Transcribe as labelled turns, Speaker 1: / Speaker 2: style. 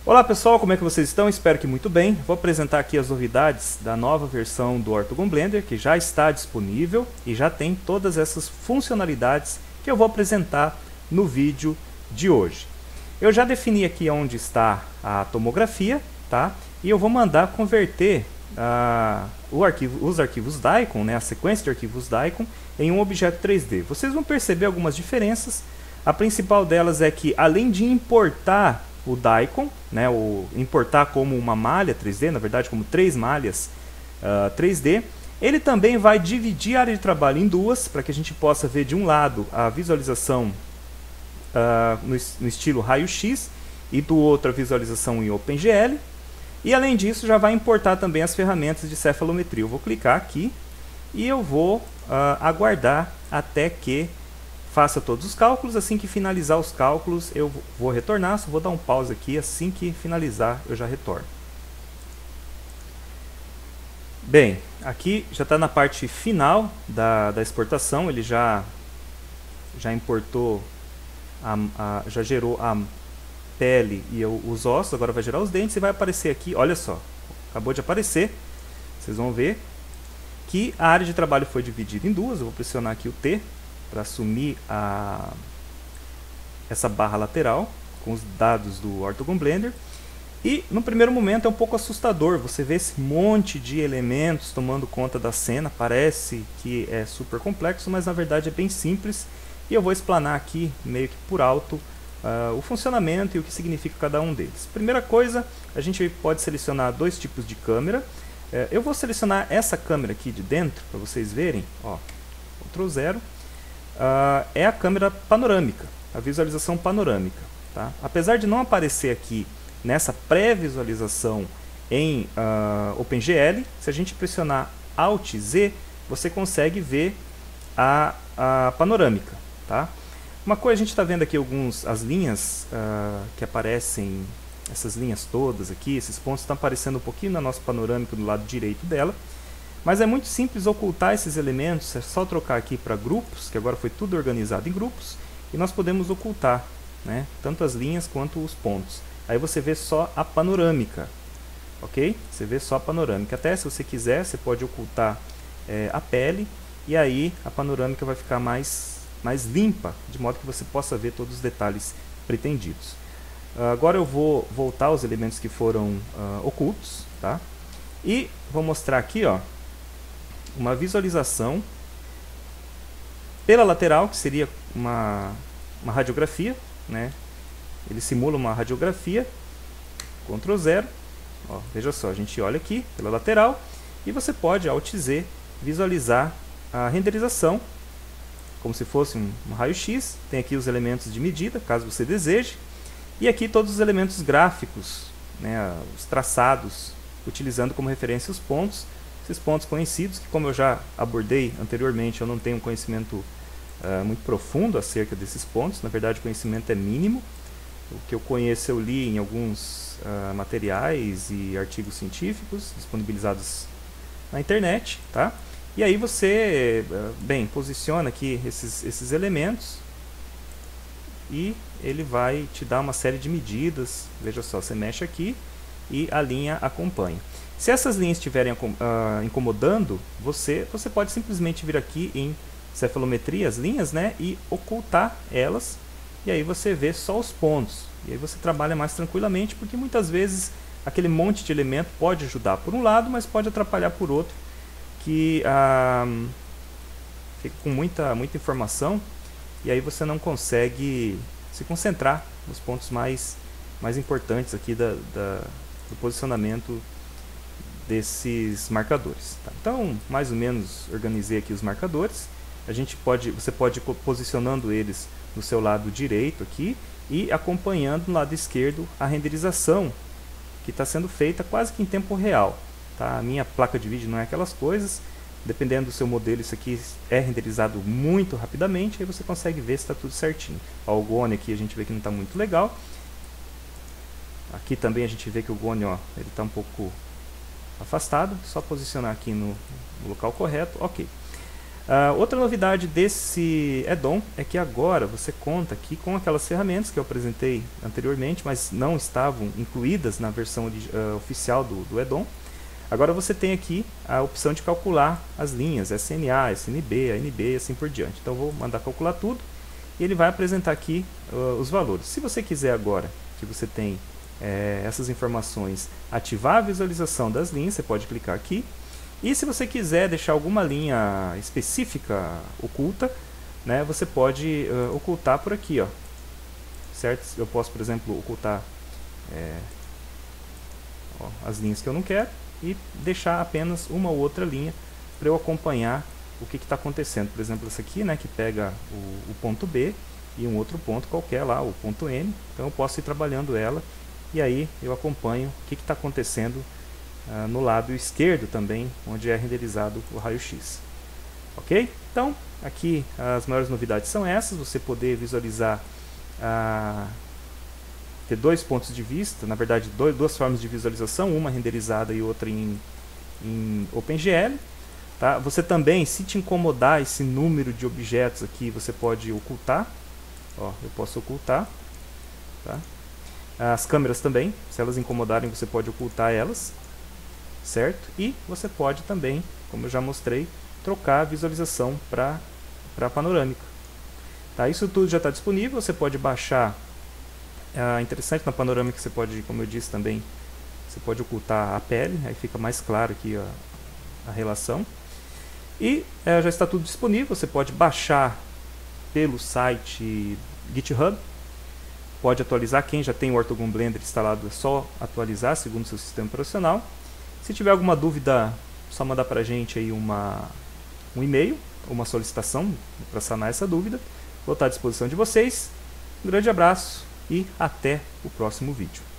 Speaker 1: Olá pessoal, como é que vocês estão? Espero que muito bem. Vou apresentar aqui as novidades da nova versão do Ortogon Blender, que já está disponível e já tem todas essas funcionalidades que eu vou apresentar no vídeo de hoje. Eu já defini aqui onde está a tomografia, tá? E eu vou mandar converter os arquivos Daikon, né, a sequência de arquivos Daikon, em um objeto 3D. Vocês vão perceber algumas diferenças. A principal delas é que, além de importar o Daikon, né, importar como uma malha 3D, na verdade como 3 malhas 3D, ele também vai dividir a área de trabalho em duas, para que a gente possa ver de um lado a visualização no estilo raio-x e do outro a visualização em OpenGL. E além disso já vai importar também as ferramentas de cefalometria. Eu vou clicar aqui e eu vou aguardar até que faça todos os cálculos. Assim que finalizar os cálculos eu vou retornar, só vou dar um pause aqui, assim que finalizar eu já retorno. Bem, aqui já está na parte final da exportação, ele já importou, já gerou a pele e os ossos, agora vai gerar os dentes e vai aparecer aqui, olha só, acabou de aparecer, vocês vão ver que a área de trabalho foi dividida em duas. Eu vou pressionar aqui o T para assumir essa barra lateral com os dados do Ortogon Blender. E no primeiro momento é um pouco assustador, você vê esse monte de elementos tomando conta da cena, parece que é super complexo, mas na verdade é bem simples. E eu vou explanar aqui meio que por alto o funcionamento e o que significa cada um deles. Primeira coisa, a gente pode selecionar dois tipos de câmera. Eu vou selecionar essa câmera aqui de dentro para vocês verem, ó, Ctrl 0. É a câmera panorâmica, a visualização panorâmica, tá? Apesar de não aparecer aqui nessa pré-visualização em OpenGL, se a gente pressionar Alt Z, você consegue ver a panorâmica, tá? Uma coisa, a gente está vendo aqui as linhas que aparecem, essas linhas todas aqui, esses pontos estão aparecendo um pouquinho na nossa panorâmica do lado direito dela. Mas é muito simples ocultar esses elementos, é só trocar aqui para grupos, que agora foi tudo organizado em grupos, e nós podemos ocultar, né, tanto as linhas quanto os pontos. Aí você vê só a panorâmica, ok? Você vê só a panorâmica. Até se você quiser, você pode ocultar a pele, e aí a panorâmica vai ficar mais limpa, de modo que você possa ver todos os detalhes pretendidos. Agora eu vou voltar aos elementos que foram ocultos, tá? E vou mostrar aqui, ó, uma visualização pela lateral, que seria uma radiografia, né? Ele simula uma radiografia, Ctrl 0, ó, veja só, a gente olha aqui pela lateral e você pode, Alt Z, visualizar a renderização, como se fosse um raio-x. Tem aqui os elementos de medida, caso você deseje, e aqui todos os elementos gráficos, né, os traçados, utilizando como referência os pontos, esses pontos conhecidos, que como eu já abordei anteriormente, eu não tenho um conhecimento muito profundo acerca desses pontos. Na verdade o conhecimento é mínimo. O que eu conheço eu li em alguns materiais e artigos científicos disponibilizados na internet, tá? E aí você, bem, posiciona aqui esses elementos e ele vai te dar uma série de medidas. Veja só, você mexe aqui e a linha acompanha. Se essas linhas estiverem incomodando, você pode simplesmente vir aqui em cefalometria, as linhas, né, e ocultar elas, e aí você vê só os pontos. E aí você trabalha mais tranquilamente, porque muitas vezes aquele monte de elemento pode ajudar por um lado, mas pode atrapalhar por outro, que fica com muita informação, e aí você não consegue se concentrar nos pontos mais importantes aqui do posicionamento desses marcadores, tá? Então, mais ou menos organizei aqui os marcadores. Você pode ir posicionando eles no seu lado direito aqui e acompanhando no lado esquerdo a renderização que está sendo feita quase que em tempo real, tá? A minha placa de vídeo não é aquelas coisas. Dependendo do seu modelo, isso aqui é renderizado muito rapidamente, aí você consegue ver se está tudo certinho. Ó, o Gone aqui a gente vê que não está muito legal. Aqui também a gente vê que o Gone, ó, ele está um pouco afastado. Só posicionar aqui no local correto, ok. Outra novidade desse add-on é que agora você conta aqui com aquelas ferramentas que eu apresentei anteriormente, mas não estavam incluídas na versão oficial do add-on. Agora você tem aqui a opção de calcular as linhas SMA, SNB, ANB e assim por diante. Então eu vou mandar calcular tudo e ele vai apresentar aqui os valores. Se você quiser agora que você tem essas informações, ativar a visualização das linhas, você pode clicar aqui. E se você quiser deixar alguma linha específica oculta, né, você pode ocultar por aqui, ó, certo? Eu posso, por exemplo, ocultar as linhas que eu não quero e deixar apenas uma ou outra linha para eu acompanhar o que está acontecendo. Por exemplo, essa aqui, né, que pega o ponto B e um outro ponto qualquer lá, o ponto N. Então eu posso ir trabalhando ela e aí eu acompanho o que está acontecendo no lado esquerdo também, onde é renderizado o raio-x. Ok? Então, aqui as maiores novidades são essas, você poder visualizar, ter dois pontos de vista, na verdade duas formas de visualização, uma renderizada e outra em OpenGL. Tá? Você também, se te incomodar esse número de objetos aqui, você pode ocultar. Ó, eu posso ocultar. Tá? As câmeras também, se elas incomodarem, você pode ocultar elas. Certo? E você pode também, como eu já mostrei, trocar a visualização para panorâmica. Tá? Isso tudo já está disponível, você pode baixar. Interessante na panorâmica, você pode, como eu disse também, você pode ocultar a pele, aí fica mais claro aqui a relação. E já está tudo disponível, você pode baixar pelo site GitHub, pode atualizar, quem já tem o Ortogon Blender instalado é só atualizar segundo o seu sistema operacional. Se tiver alguma dúvida, só mandar para a gente aí um e-mail, uma solicitação para sanar essa dúvida. Vou estar à disposição de vocês. Um grande abraço e até o próximo vídeo.